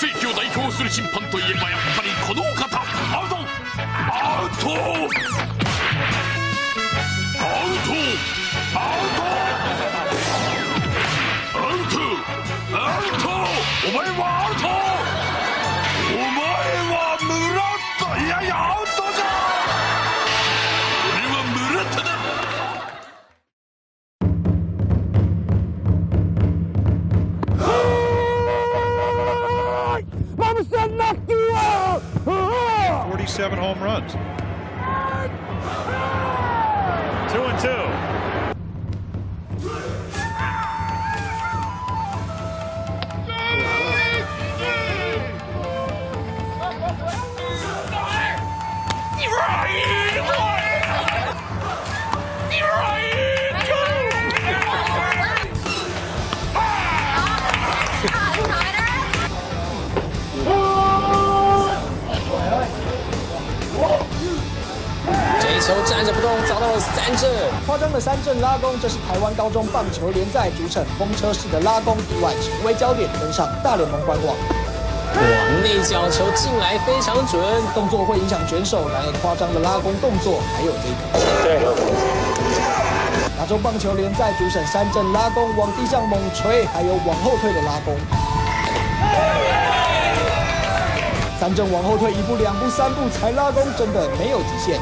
世紀を代表する審判といえばやっぱりこのお方。アウトアウトアウトアウトアウトアウト。お前はアウト。お前は村田。いやいやアウトじゃ。俺は村田だ。 Mama knocked you out! 47 home runs. 2-2. 这球站着不动，遭到了3振，夸张的3振拉弓，这是台湾高中棒球联赛主场风车式的拉弓，意外成为焦点，登上大联盟官网。哇，内角球进来非常准，动作会影响选手，然而夸张的拉弓动作还有这个。对。亚洲棒球联赛主审3振拉弓，往地上猛锤，还有往后退的拉弓。3振往后退1步、2步、3步才拉弓，真的没有极限。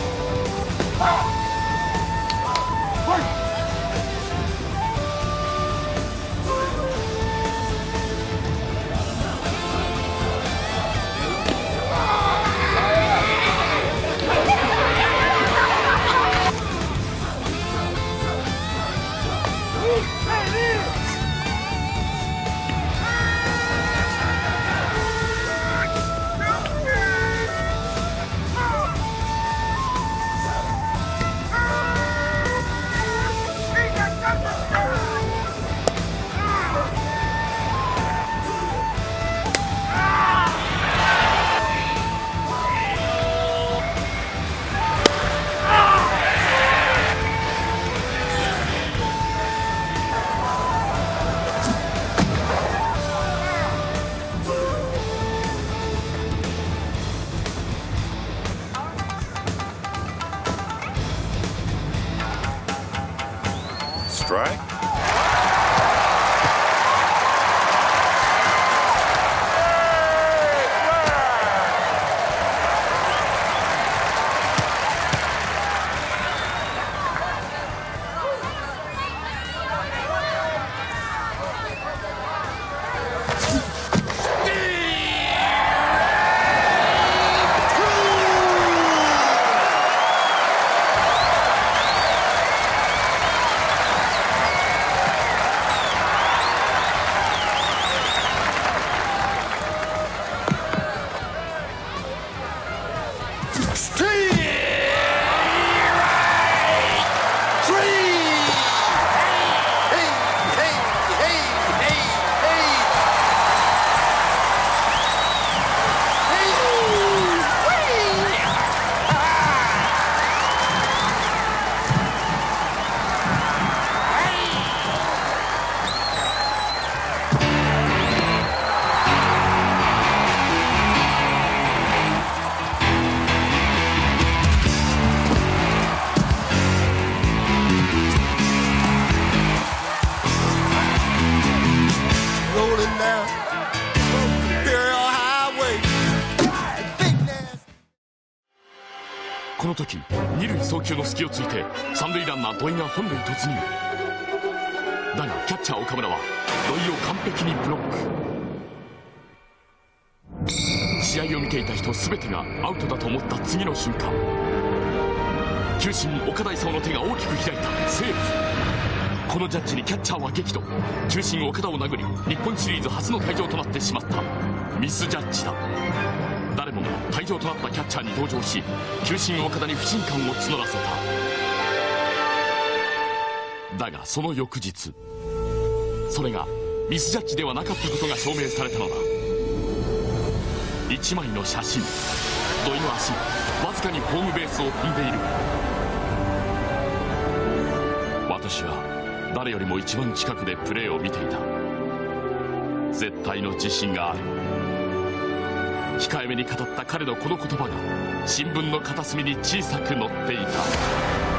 Strike. Rolling down Imperial Highway. この時二塁送球の隙をついて三塁ランナー土井が本塁突入。だがキャッチャー岡村は土井を完璧にブロック。試合を見ていた人全てがアウトだと思った次の瞬間、球審岡田勲の手が大きく開いたセーフ。このジャッジにキャッチャーは激怒。球審岡田を殴り日本シリーズ初の退場となってしまったミスジャッジだ。誰もが退場となったキャッチャーに登場し、球審岡田に不信感を募らせた。だがその翌日、それがミスジャッジではなかったことが証明されたのだ。1枚の写真、土井の足わずかにホームベースを踏んでいる。私は誰よりも一番近くでプレーを見ていた。絶対の自信がある。 控えめに語った彼のこの言葉が新聞の片隅に小さく載っていた。